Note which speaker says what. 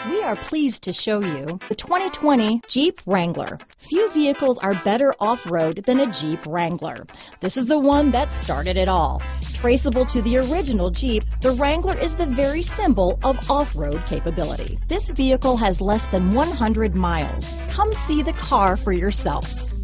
Speaker 1: We are pleased to show you the 2020 Jeep Wrangler. Few vehicles are better off-road than a Jeep Wrangler. This is the one that started it all. Traceable to the original Jeep, the Wrangler is the very symbol of off-road capability. This vehicle has less than 100 miles. Come see the car for yourself.